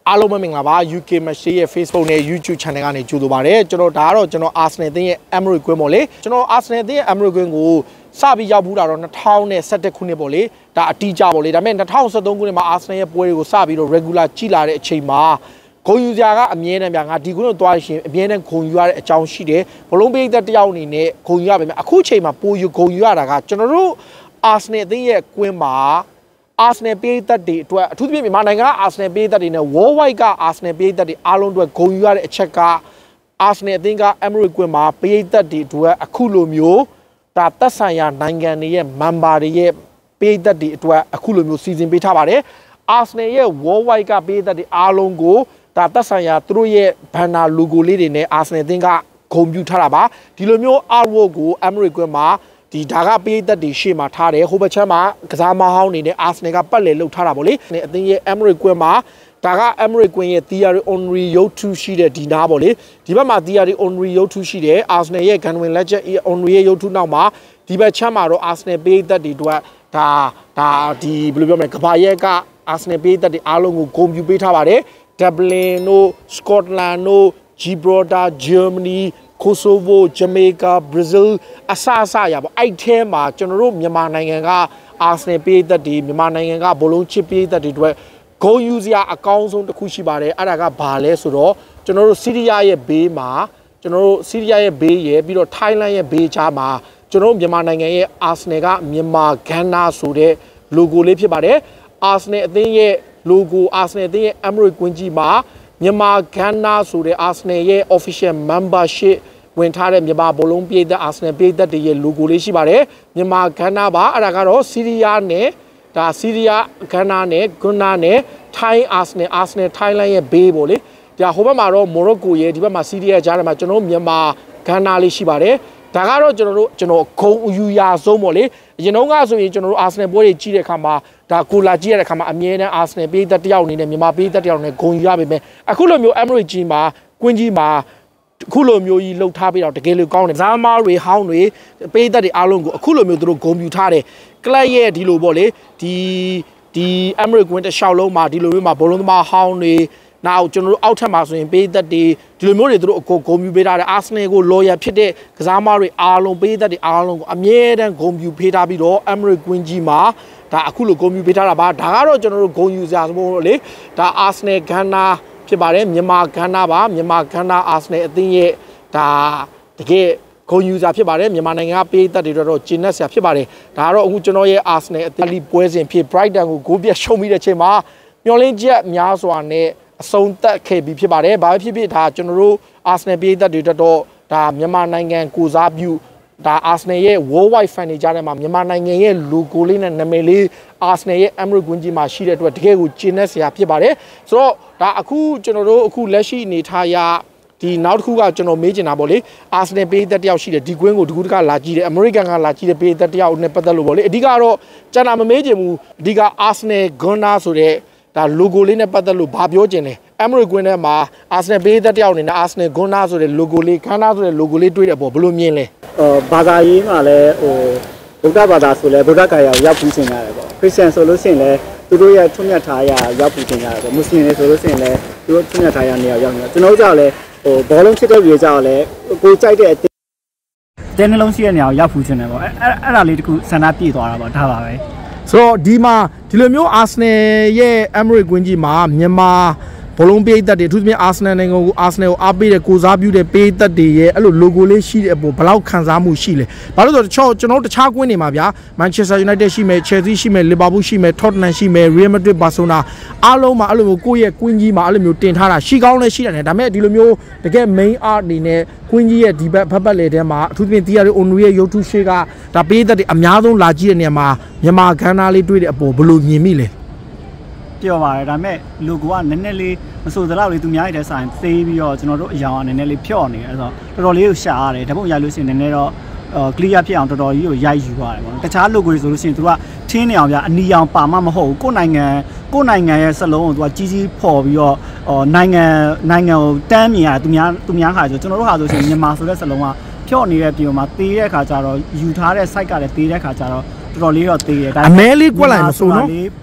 အားလုံးပဲမင်္ဂလာပါ UK Match ရဲ့ Facebook နဲ့ YouTube Channel ကနေကြိုဆိုပါရစေကျွန်တော်ဒါကတော့ကျွန်တော် Arsenal အသင်းရဲ့ Emery ကွင်းပေါ့လေကျွန်တော် Arsenal အသင်းရဲ့ Emery ကွင်းကိုစပြီးရောက်ဘူးတာတော့2011ခုနှစ်ပေါ့လေဒါအတီးကြပေါ့လေဒါပေမဲ့2013ခုနှစ်မှာ Arsenal ရဲ့ပွဲတွေကိုစပြီးတော့ regular ကြည့်လာတဲ့အချိန်မှာဂုံယူစရာကအမြဲတမ်းပြငါဒီခုတော့သွားရှင်အမြဲတမ်းဂုံယူရတဲ့အကြောင်းရှိတယ်ဘလုံးပိတ်သက်တယောက်အနေနဲ့ဂုံယူရပါမယ်အခုချိန်မှာပိုယူဂုံယူရတာကကျွန်တော်တို့ Arsenal အသင်းရဲ့ကွင်းမှာArsenal ပေးသက်တွေအတွက်အထူးသဖြင့်မြန်မာနိုင်ငံက Arsenal ပေးသက်တွေနဲ့ Worldwide က Arsenal ပေးသက်တွေအားလုံးအတွက်ဂုဏ်ယူရတဲ့အချက်က Arsenal အသင်းက Emery ကွင်းမှာပေးသက်တွေအတွက်အခုလိုမျိုးဒါသက်ဆိုင်ရာနိုင်ငံတွေရဲ့ member တွေရဲ့ပေးသက်တွေအတွက်အခုလိုမျိုးစီစဉ်ပေးထားပါတယ် Arsenal ရဲ့ Worldwide ကပေးသက်တွေအားလုံးကိုဒါသက်ဆိုင်ရာသူတို့ရဲ့ banner logo လေးတွေနဲ့ Arsenal အသင်းကဂုဏ်ပြုထားတာပါဒီလိုမျိုး artwork ကို Emery ကွင်းမှာဒီဒါကပေးသက်တွေရှေ့မှာထားတယ်ဟိုဘက်ချမ်းမှာကစားမဟောင်းနေနဲ့ Arsenal ကပတ်လည်လှုပ်ထားတာပေါ့လေအသင်းရဲ့ Emery ကွင်းမှာဒါက Emery ကွင်းရဲ့ Thierry Henry ရုပ်ထုရှိတဲ့ဒီနားပေါ့လေဒီဘက်မှာ Thierry Henry ရုပ်ထုရှိတယ် Arsenal ရဲ့ Gunwin Legend Henry ရဲ့ရုပ်ထုနောက်မှာဒီဘက်ချမ်းမှာတော့ Arsenal ပေးသက်တွေအတွက်ဒါဒီဘယ်လိုပြောမလဲကဘာရဲက Arsenal ပေးသက်တွေအားလုံးကိုဂုဏ်ပြုပေးထားပါတယ် Dublin တို့ Scotland တို့ Gibraltar Germany Kosovo, Jamaica, Brazil အစရပါအဲ့ထဲမှာကျွန်တော်တို့မြန်မာနိုင်ငံက Arsenal ပေးသက်တွေမြန်မာနိုင်ငံကဘောလုံးချစ်ပေးသက်တွေအတွက်ဂုဏ်ယူစရာအကောင်းဆုံးတစ်ခုရှိပါတယ်အဲ့ဒါကဘာလဲဆိုတော့ကျွန်တော်တို့ဆီးရီးယားရဲ့ဘေးမှာကျွန်တော်တို့ဆီးရီးယားရဲ့ဘေးရဲ့ပြီးတော့ထိုင်းလန်ရဲ့ဘေးချာမှာကျွန်တော်တို့မြန်မာနိုင်ငံရဲ့ Arsenal ကမြန်မာဂန်နာဆိုတဲ့ logo လေးဖြစ်ပါတယ် Arsenal အသင်းရဲ့ logo Arsenal အသင်းရဲ့ Emery ကွင်းကြီးမှာမြန်မာဂန်နာဆိုတဲ့ Arsenal ရဲ့ official membership ဝင်ထားတဲ့မြန်မာဘောလုံးပြည်သက် Arsenal ပြည်သက်တွေရဲ့ logo လေးရှိပါတယ်မြန်မာဂန်နာပါအဲ့ဒါကတော့ဆီးရီးယားနဲ့ဒါဆီးရီးယားဂန်နာနဲ့ဂွန်နာနဲ့ထိုင်း Arsenal ထိုင်းလန်ရဲ့ဘေးပေါ့လေဒါဟိုဘက်မှာတော့မော်ရိုကိုရဲ့ဒီဘက်မှာဆီးရီးယားကြားထဲမှာကျွန်တော်မြန်မာဂန်နာလေးရှိပါတယ်ဒါကတော့ကျွန်တော်ဂုံအယူရာဆုံးပေါ့လေအရင်တော့ကဆိုရင်ကျွန်တော်တို့ Arsenal ပွဲတွေကြီးတဲ့အခါမှာဒါကိုလာကြီးရတဲ့အခါမှာအမြဲတမ်း Arsenal ပြည်သက်တယောက်အနေနဲ့မြန်မာပြည်သက်တယောက်နဲ့ဂုံယူရပါမယ်အခုလိုမျိုး Emery ကြီးမှာကွင်းကြီးမှာအခုလိုမျိုးကြီးလှုပ်ထားပြီးတော့တကယ်လို့ကောင်းတယ်ဇာမားတွေဟောင်းတွေပေးသက်တွေအားလုံးကိုအခုလိုမျိုးသူတို့ဂုဏ်ပြုထားတယ်ကလပ်ရဲ့ဒီလိုပေါ့လေဒီ Emery ကွင်းတစ်လျှောက်လုံးမှာဒီလိုမျိုးမှာဘောလုံးသမားဟောင်းတွေနောက်ကျွန်တော်တို့အောက်ထပ်မှာဆိုရင်ပေးသက်တွေဒီလိုမျိုးတွေသူတို့အကုန်ဂုဏ်ပြုပေးထားတယ် Arsenal ကို loyal ဖြစ်တဲ့ကစားသမားတွေအားလုံးပေးသက်တွေအားလုံးကိုအမြဲတမ်းဂုဏ်ပြုပေးထားပြီးတော့ Emery ကွင်းကြီးမှာဒါအခုလိုဂုဏ်ပြုပေးထားတာပါဒါကတော့ကျွန်တော်တို့ဂုဏ်ယူစရာဆိုလို့လေဒါ Arsenal ဂန်နာဖြစ်ပါတယ်မြန်မာဂန်နာပါမြန်မာဂန်နာ Arsenal အသင်းရဲ့ဒါတကယ်ဂုဏ်ယူစရာဖြစ်ပါတယ်မြန်မာနိုင်ငံကပေးသက်တွေတော့ကျင်းနေစရာဖြစ်ပါတယ်ဒါကတော့အခုကျွန်တော်ရဲ့ Arsenal အသင်းလီပွဲစဉ်ဖြစ် Brighton ကိုဂိုးပြတ်ရှုံးပြီးတဲ့ချိန်မှာမျောလင်းချက်များစွာနဲ့အဆုံးသတ်ခဲ့ပြီးဖြစ်ပါတယ်ဘာဖြစ်ဖြစ်ဒါကျွန်တော်တို့ Arsenal ပေးသက်တွေတော့ဒါမြန်မာနိုင်ငံကိုစားပြုဒါ Arsenal ရဲ့ worldwide fan တွေကြားထဲမှာမြန်မာနိုင်ငံရဲ့ logo လေးနဲ့နာမည်လေး Arsenal ရဲ့ Emery ကွင်းကြီးမှာရှိတဲ့အတွက်တကယ်ကိုကျင်းနေစရာဖြစ်ပါတယ်ဆိုတော့ဒါအခုကျွန်တော်တို့အခုလက်ရှိအနေထားရဒီနောက်တစ်ခုကကျွန်တော်မေးချင်တာပေါ့လေ Arsenal ပေးသက်တယောက်ရှိတယ်ဒီကွင်းကိုဒီခုတကလာကြည့်တယ် American ကလာကြည့်တယ်ပေးသက်တယောက်နဲ့ပတ်သက်လို့ပေါ့လေအဓိကတော့ကျန်တာမမေးချင်ဘူးအဓိက Arsenal Gunner ဆိုတဲ့ဒါ logo လေးနဲ့ပတ်သက်လို့ဘာပြောချင်လဲ Emery ကွင်းထဲမှာ Arsenal ပေးသက်တယောက်အနေနဲ့ Arsenal Gunner ဆိုတဲ့ logo လေး Gunner ဆိုတဲ့ logo လေးတွေ့တဲ့အပေါ်ဘယ်လိုမြင်လဲဘာသာရေးမှာလည်းဗုဒ္ဓဘာသာဆိုလည်းဗုဒ္ဓဂါယာရောက်ပြီးရှင်ရတယ်ပေါ့ခရစ်ယာန်ဆိုလို့ရှိရင်လည်းသူတို့ရဲ့ထွတ်မြတ်ထားရာရောက်ပြီးရှင်ရတယ်ပေါ့မွတ်စလင်တွေဆိုလို့ရှိရင်လည်းသူတို့ထွတ်မြတ်ထားရာနေရာရောက်နေတယ်ကျွန်တော်တို့ကြောက်လည်းဘောလုံးချစ်တဲ့လူတွေကြောက်လည်းကိုကြိုက်တဲ့အတင်းနှလုံးရှိတဲ့နေရာကိုရောက်ပြီးရှင်တယ်ပေါ့အဲ့ဒါလေးတခုဆန္ဒပြည့်သွားတာပေါ့ဒါပါပဲဆိုတော့ဒီမှာဒီလိုမျိုး Arsenal ရဲ့ Emery ကွင်းကြီးမှာမြန်မာဘောလုံးပေးသက်တွေအထူးသဖြင့် Arsenal နိုင်ငံကို Arsenal ကိုအားပေးတဲ့ကိုစားပြုတဲ့ပေးသက်တွေရဲ့အဲ့လို logo လေးရှိတဲ့အပေါ်ဘယ်လောက်ခံစားမှုရှိလဲဘာလို့ဆိုတော့ကျွန်တော်တခြားကွင်းတွေမှာဗျာ Manchester United ရှိမယ် Chelsea ရှိမယ် Liverpool ရှိမယ် Tottenham ရှိမယ် Real Madrid Barcelona အားလုံးမှာအဲ့လိုမျိုးကိုယ့်ရဲ့ကွင်းကြီးမှာအဲ့လိုမျိုးတင်ထားတာရှိကောင်းလည်းရှိတယ်ဒါပေမဲ့ဒီလိုမျိုးတကယ် main art အနေနဲ့ကွင်းကြီးရဲ့ဒီဘက်ဖက်လေထဲမှာအထူးသဖြင့် Thierry Henry ရဲ့ရုပ်ထုရှိကဒါပေးသက်တွေအများဆုံးလာကြည့်တဲ့နေရာမှာမြန်မာဂန်နာလေးတွေ့တဲ့အပေါ်ဘယ်လိုမြင်မိလဲပြောပါတယ်ဒါပေမဲ့ logo ကနည်းနည်းလေးမဆိုသလောက်လေးသူများရတဲ့ဆိုင်သေးပြီးတော့ကျွန်တော်တို့အယောင်ကနည်းနည်းလေးဖြော့နေတယ်ဆိုတော့တော်တော်လေးကိုရှာရတယ်ဒါပေမဲ့ရိုက်လို့ရှိရင်နည်းနည်းတော့clear ဖြစ်အောင်တော်တော်ကြီးကိုရိုက်ယူရတယ်ပေါ့တခြား logo တွေဆိုလို့ရှိရင်သူကထင်းနေအောင်ပြအနီအောင်ပါမှမဟုတ်ဘူးကိုယ့်နိုင်ငံရဲ့စလုံးကိုသူကကြီးကြီးဖော်ပြီးတော့နိုင်ငံကိုတန်းမြင်ရသူများခါဆိုကျွန်တော်တို့ဟာဆိုရှင်မြန်မာဆိုတဲ့စလုံးကဖြော့နေတဲ့ပြင်မှာသေးတဲ့ခါကျတော့ယူထားတဲ့ site ကလည်းသေးတဲ့ခါကျတော့တော်တော်လေးတော့သေးတယ်ဒါအမဲလေးကွက်လိုက်မဆိုနော်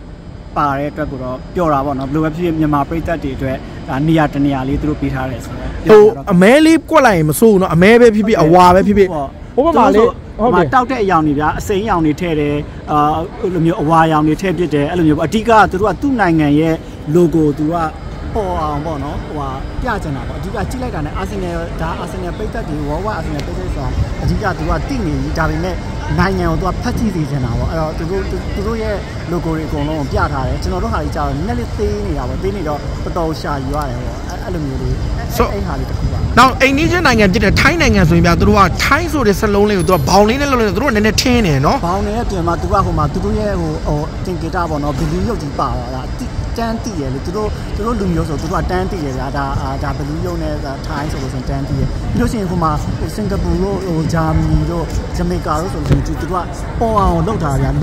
ပါတဲ့အတွက်ကိုတော့ပြောတာပေါ့နော်ဘယ်လိုပဲဖြစ်မြန်မာပြည်သက်တွေအတွက်ဒါနေရာတနေရာလေးသူတို့ပေးထားတယ်ဆိုတော့ဟိုအမဲလေးကွက်လိုက်ရင်မစိုးဘူးနော်အမဲပဲဖြစ်ဖြစ်အဝါပဲဖြစ်ဖြစ်ဟိုဘက်မှာလေဟုတ်ကဲ့တောက်တဲ့အယောင်တွေဗျာအစိမ်းအယောင်တွေထည့်တယ်လိုမျိုးအဝါအယောင်တွေထည့်ပစ်တယ်အဲ့လိုမျိုးအဓိကသူတို့ကသူ့နိုင်ငံရဲ့ logo သူကပေါ်အောင်ပေါ့နော်ဟိုဟာပြချင်တာပေါ့အဓိကကြည့်လိုက်တာနဲ့အာဆင်နယ်ဒါအာဆင်နယ်ပိတ်သက်တွေဝေါ်ဝါအာဆင်နယ်ပိတ်သက်ဆိုအဓိကသူကတိနေကြီးဒါပေမဲ့နိုင်ငံကိုသူကဖတ်ကြည့်စီချင်တာပေါ့အဲ့တော့သူတို့ရဲ့ logo တွေအကုန်လုံးပြထားတယ်ကျွန်တော်တို့ဟာကြီးကြာတော့နည်းနည်းလေးသေးနေတာပေါ့သေးနေတော့တော်တော်ရှာယူရတယ်ပေါ့အဲ့လိုမျိုးလေးအဲ့ဟာလေးတစ်ခုပါနောက်အိန္ဒိယနိုင်ငံဖြစ်တဲ့ထိုင်းနိုင်ငံဆိုရင်ဗျာသူတို့ကထိုင်းဆိုတဲ့စလုံးလေးကိုသူကဘောင်လေးနဲ့လုပ်နေတယ်သူတို့ကနည်းနည်းထင်းနေနော်ဘောင်နေတဲ့ပြင်မှာသူကဟိုမှာသူတို့ရဲ့ဟိုတင်ဂီတာပေါ့နော်ဘီလီရုပ်ကြီးပါတာတန်းတည်ရလေသူတို့လူမျိုးဆိုသူတို့ကတန်းတည်ရဗျာဒါဘလူးရုံနဲ့ထိုင်းဆိုလို့ဆိုတန်းတည်ရပြီးလို့ရှိရင်ဟိုမှာဟိုစင်ကာပူတို့ဟိုဂျာမနီတို့ဂျမေကာတို့ဆိုလို့သူတို့ကပေါ်အောင်လုပ်တာဗျာ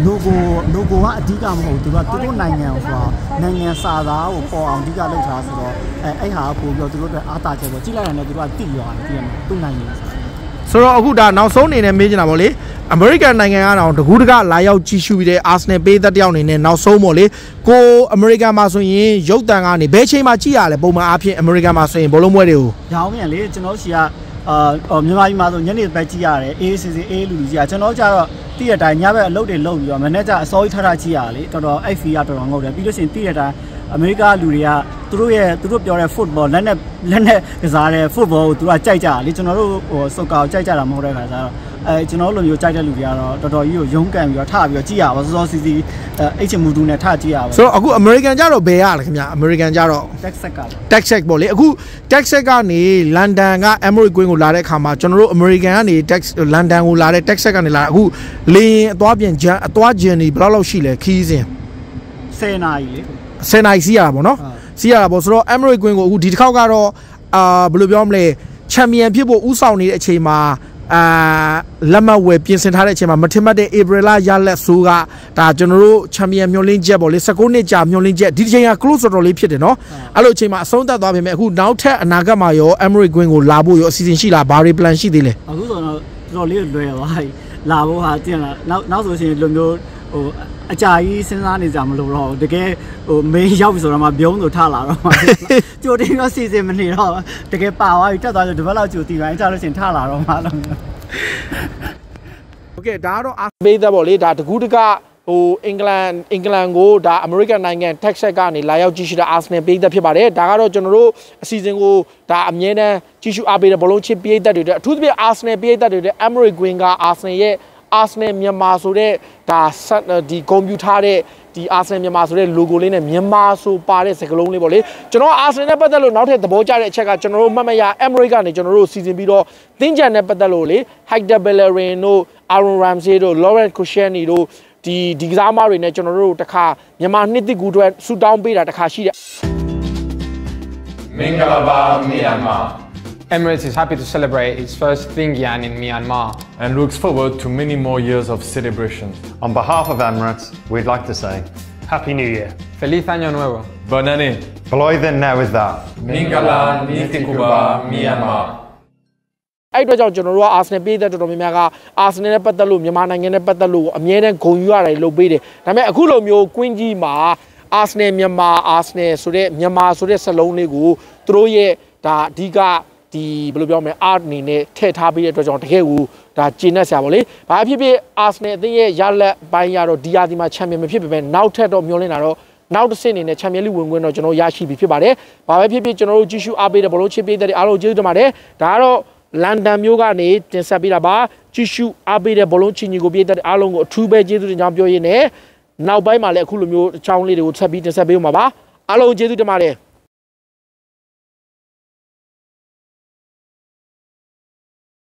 logo ကအဓိကမဟုတ်သူတို့နိုင်ငံဆိုတာနိုင်ငံစာသားကိုပေါ်အောင်အဓိကလုပ်ထားဆိုတော့အဲ့ဟာပို့ပြီးတော့သူတို့အတွက်အားတာချက်ဆိုကြည့်လိုက်ရင်လည်းသူတို့ကတည်ရတယ်တည်ရမယ်သူ့နိုင်ငံဆိုတော့အခုဒါနောက်ဆုံးအနေနဲ့မေးချင်တာပေါ့လေအမေရိကန်နိုင်ငံကတော့တကူးတကလာရောက်ကြည့်ရှုပြီးတဲ့အာဆနယ်ပေးသက်တယောက်အနေနဲ့နောက်ဆုံးပေါ့လေကိုအမေရိကန်မှာဆိုရင်ရုပ်တံကနေဘယ်ချိန်မှကြည့်ရလဲပုံမှန်အားဖြင့်အမေရိကန်မှာဆိုရင်ဘောလုံးပွဲတွေကိုရောင်းမြန်လေကျွန်တော်ရှိကမြန်မာပြည်မှာဆိုညနေပဲကြည့်ရတယ်အေးစီစီအေးလူလူကြည့်ရကျွန်တော်ကြတော့တည့်ရတိုင်းညဘက်အလုပ်တွေလုပ်ပြီးတော့မနေ့ကျအစောကြီးထထကြည့်ရလေတော်တော်အဲ့ဖီကတော်တော်ငုတ်တယ်ပြီးလို့ရှိရင်တည့်ရတိုင်းအမေရိကလူတွေကသူတို့ပြောတဲ့ football လက်နဲ့ကစားတဲ့ football ကိုသူကကြိုက်ကြလေကျွန်တော်တို့ဟိုစကားကိုကြိုက်ကြတာမဟုတ်တဲ့ခါကျတော့ကျွန်တော်တို့လိုမျိုးကြိုက်တဲ့လူတွေကတော့တော်တော်ကြီးကိုရုန်းကန်ပြီးတော့ထပြီးတော့ကြည့်ရပါစောစောစီစီအဲ့ချင်မူတူနဲ့ထကြည့်ရပါဆိုတော့အခုအမေရိကန်ကြတော့ဘယ်ရလဲခင်ဗျအမေရိကန်ကြတော့ Texas ပေါ့လေအခု Texas ကနေလန်ဒန်က Emery Queen ကိုလာတဲ့အခါမှာကျွန်တော်တို့အမေရိကန်ကနေလန်ဒန်ကိုလာတဲ့ Texas ကနေလာအခုလေရင်အသွားပြန်အသွားဂျန်နေဘယ်လောက်ရှိလဲခီးစဉ် 10နာရီလေ 10နာရီစီးရတာပေါ့နော်စီးရတာပေါ့ဆိုတော့ Emery Queen ကိုအခုဒီတစ်ခေါက်ကတော့ဘယ်လိုပြောမလဲချန်ပီယံဖြစ်ဖို့ဥဆောင်နေတဲ့အချိန်မှာလက်မဝယ်ပြင်ဆင်ထားတဲ့အချိန်မှာမထင်မှတ်တဲ့ဧပြီလရလက်ဆိုးကဒါကျွန်တော်တို့ချန်ပီယံမျှော်လင့်ချက်ပေါ့လေ19နှစ်ကြာမျှော်လင့်ချက်ဒီချိန်က close တော်တော်လေးဖြစ်တယ်နော်အဲ့လိုအချိန်မှာအဆုံးသတ်သွားပြီမဲ့အခုနောက်ထပ်အနာဂတ်မှာရော Emery Queen ကိုလာဖို့ရောအစီအစဉ်ရှိလားဘာတွေ plan ရှိသေးလဲအခုဆိုတော့တော်တော်လေးလွယ်သွားပြီလာဖို့ဟာတင်လာနောက်ဆိုရှင်လိုမျိုးဟိုအကြာကြီးစဉ်းစားနေကြမလို့တော့တကယ်ဟိုမင်းရောက်ပြီဆိုတော့မှပြုံးဆိုထလာတော့ကြိုတင်တော့စီစဉ်မနေတော့တကယ်ပါသွားပြီတက်သွားဆိုဒီဘက်လောက်ကြိုတည်ပိုင်းကြလို့ရှင်ထလာတော့မှလို့โอเคဒါကတော့အာပေးသက်ပေါ့လေဒါတကူးတကဟိုအင်္ဂလန်ကိုဒါအမေရိကန်နိုင်ငံ Texas ကနေလာရောက်ကြည့်ရှုတဲ့အာဆနယ်ပေးသက်ဖြစ်ပါတယ်ဒါကတော့ကျွန်တော်တို့အစီအစဉ်ကိုဒါအမြဲတမ်းကြည့်ရှုအားပေးတဲ့ဘောလုံးချစ်ပေးသက်တွေအထူးသဖြင့်အာဆနယ်ပေးသက်တွေတဲ့ Emery Queen ကအာဆနယ်ရဲ့အာဆနယ်မြန်မာဆိုတဲ့ဒါဒီကွန်ပျူတာတဲ့ဒီအာဆနယ်မြန်မာဆိုတဲ့ logo လေးနဲ့မြန်မာဆိုပါတဲ့စကားလုံးလေးပေါ့လေကျွန်တော်အာဆနယ်နဲ့ပတ်သက်လို့နောက်ထပ်သဘောကျတဲ့အချက်ကကျွန်တော်တို့မှတ်မရ Emery ကနေကျွန်တော်တို့စီစဉ်ပြီးတော့သင်္ကြန်နဲ့ပတ်သက်လို့လေ Hector Bellerin တို့ Aaron Ramsey တို့ Laurent Koscielny တို့ဒီကစားမတွေနဲ့ကျွန်တော်တို့တခါမြန်မာနှစ်သစ်ကူအတွက်ဆူတောင်းပေးတာတခါရှိတယ်မင်္ဂလာပါမြန်မာEmirates is happy to celebrate its first Thingyan in Myanmar and looks forward to many more years of celebration. On behalf of Emirates, we'd like to say Happy New Year. Feliz Año Nuevo. Bon année. Blwyddyn newydd dda. Mingala Nithikuba Myanmar. အဲ့တော့ကြောင့်ကျွန်တော်တို့ကအာဆနယ်ပေးတဲ့တော်တော်များများကအာဆနယ်နဲ့ပတ်သက်လို့မြန်မာနိုင်ငံနဲ့ပတ်သက်လို့အမြဲတမ်းဂုဏ်ယူရတယ်လုပ်ပေးတယ်ဒါပေမဲ့အခုလိုမျိုးကွင်းကြီးမှာအာဆနယ်မြန်မာအာဆနယ်ဆိုတဲ့မြန်မာဆိုတဲ့စလုံးလေးကိုသူတို့ရဲ့ဒါအဓိကဒီဘယ်လိုပြောမလဲအာအနေနဲ့ထည့်ထားပေးတဲ့အတွက်ကြောင့်တကယ်ကိုဒါကျင်းနေဆရာပေါ့လေ။ဘာဖြစ်ဖြစ်အာဆနယ်အသင်းရဲ့ရလက်ပိုင်းရတော့ဒီယာဒီမှာချန်ပီယံမဖြစ်ပေမဲ့နောက်ထပ်တော့မျှော်လင့်တာတော့နောက်တစ်ဆင့်အနေနဲ့ချန်ပီယံလိဝင်ခွင့်တော့ကျွန်တော်ရရှိပြီဖြစ်ပါတယ်။ဘာပဲဖြစ်ဖြစ်ကျွန်တော်တို့ကြည့်ရှုအားပေးတဲ့ဘောလုံးချစ်ပေးတဲ့အားလုံးကျေးဇူးတင်ပါတယ်။ဒါကတော့လန်ဒန်မြို့ကနေတင်ဆက်ပေးတာပါ။ကြည့်ရှုအားပေးတဲ့ဘောလုံးချီညီကိုပေးတဲ့အားလုံးကိုအထူးပဲကျေးဇူးတင်ကြောင်းပြောရင်းနဲ့နောက်ပိုင်းမှာလည်းအခုလိုမျိုးအကြောင်းလေးတွေကိုဆက်ပြီးတင်ဆက်ပေးဦးမှာပါ။အားလုံးကျေးဇူးတင်ပါတယ်။